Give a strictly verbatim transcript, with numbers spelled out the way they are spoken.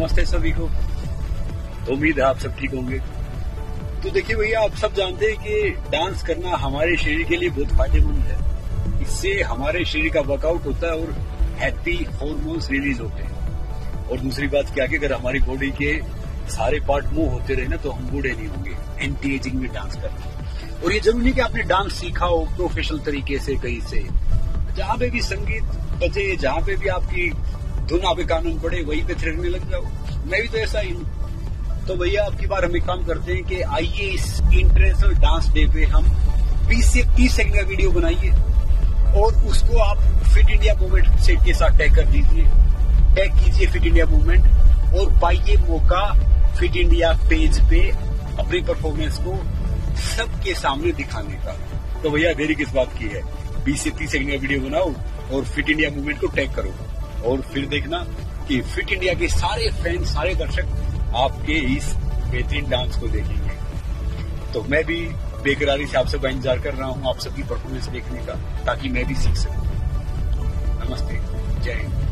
नमस्ते सभी को। तो उम्मीद है आप सब ठीक होंगे। तो देखिए भैया, आप सब जानते हैं कि डांस करना हमारे शरीर के लिए बहुत फायदेमंद है। इससे हमारे शरीर का वर्कआउट होता है और हैप्पी हार्मोन्स रिलीज होते हैं। और दूसरी बात क्या कि अगर हमारी बॉडी के सारे पार्ट मूव होते रहे ना तो हम बूढ़े नहीं होंगे। एंटी एजिंग में डांस करना, और ये जरूरी नहीं कि आपने डांस सीखा हो प्रोफेशनल तरीके से कहीं से। जहाँ पे भी संगीत बजे, जहाँ पे भी आपकी धुन आपके कान में पड़े, वहीं पे थिरकने लग जाओ। मैं भी तो ऐसा ही हूँ। तो भैया अब की बार हम एक काम करते हैं कि आइए इस इंटरनेशनल डांस डे पे हम बीस से तीस सेकंड का वीडियो बनाइए और उसको आप फिट इंडिया मूवमेंट से के साथ टैग कर दीजिए। टैग कीजिए फिट इंडिया मूवमेंट और पाइए मौका फिट इंडिया पेज पे अपनी परफॉर्मेंस को सबके सामने दिखाने का। तो भैया देरी किस बात की है, बीस से तीस सेकंड का वीडियो बनाओ और फिट इंडिया मूवमेंट को टैग करो और फिर देखना कि फिट इंडिया के सारे फैन, सारे दर्शक आपके इस बेहतरीन डांस को देखेंगे। तो मैं भी बेकरारी से आप सबका इंतजार कर रहा हूँ आप सबकी परफॉर्मेंस देखने का, ताकि मैं भी सीख सकूं। नमस्ते, जय हिंद।